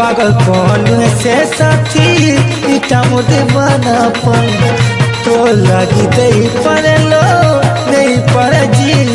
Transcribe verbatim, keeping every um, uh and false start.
पागल कौन से साथी इटा मुझे बनापन तो लगी दे पर लो नहीं पर जी